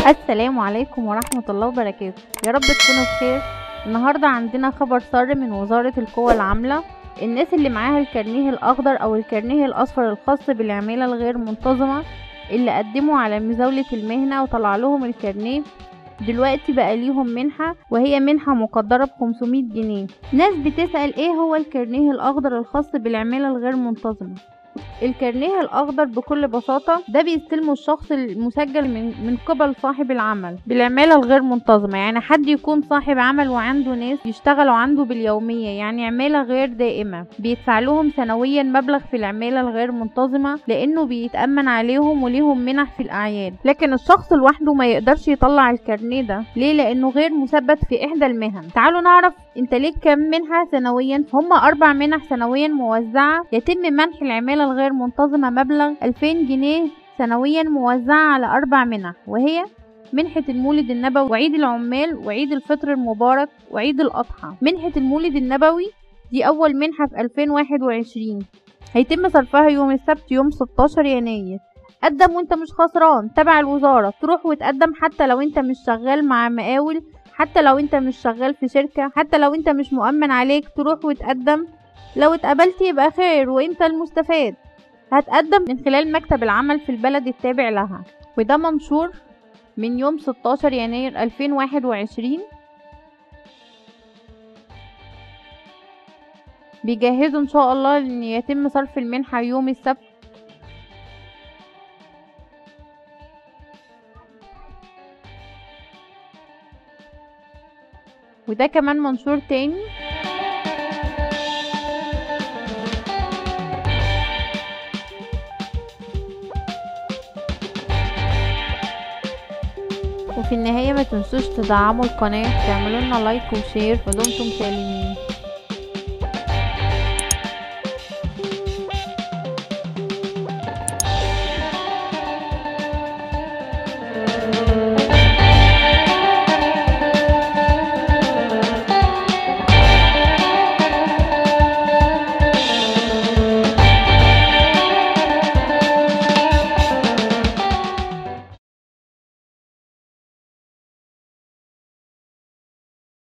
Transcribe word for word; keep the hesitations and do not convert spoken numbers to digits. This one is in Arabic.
السلام عليكم ورحمة الله وبركاته. يا رب تكونوا بخير. النهاردة عندنا خبر سار من وزارة القوى العاملة. الناس اللي معاها الكارنيه الأخضر أو الكارنيه الأصفر الخاص بالعمالة الغير منتظمة اللي قدموا على مزاولة المهنة وطلع لهم الكارنيه، دلوقتي بقى ليهم منحة، وهي منحة مقدرة ب خمسمية جنيه. ناس بتسأل ايه هو الكارنيه الأخضر الخاص بالعمالة الغير منتظمة؟ الكارنيه الأخضر بكل بساطة ده بيستلمه الشخص المسجل من من قبل صاحب العمل بالعمالة الغير منتظمة، يعني حد يكون صاحب عمل وعنده ناس يشتغلوا عنده باليومية، يعني عمالة غير دائمة، بيدفع لهم سنويا مبلغ في العمالة الغير منتظمة لأنه بيتأمن عليهم وليهم منح في الأعياد. لكن الشخص لوحده ما يقدرش يطلع الكارنيه ده، ليه؟ لأنه غير مثبت في إحدى المهن. تعالوا نعرف انت ليك كم منحة سنويا. هما أربع منح سنويا موزعة، يتم منح العمالة الغير منتظمة مبلغ ألفين جنيه سنويا موزعة على أربع منح، وهي منحة المولد النبوي وعيد العمال وعيد الفطر المبارك وعيد الأضحى. منحة المولد النبوي دي أول منحة في ألفين وواحد وعشرين، هيتم صرفها يوم السبت يوم ستاشر يناير. قدم وانت مش خسران، تبع الوزارة، تروح وتقدم حتى لو انت مش شغال مع مقاول، حتى لو انت مش شغال في شركة، حتى لو انت مش مؤمن عليك، تروح وتقدم. لو اتقبلت يبقى خير وانت المستفاد. هتقدم من خلال مكتب العمل في البلد التابع لها، وده منشور من يوم ستاشر يناير ألفين وواحد وعشرين. بيجهزوا ان شاء الله ان يتم صرف المنحة يوم السبت. وده كمان منشور تاني. وفي النهاية ما تنسوش تدعموا القناة، تعملوا لنا لايك وشير، ودمتم سالمين.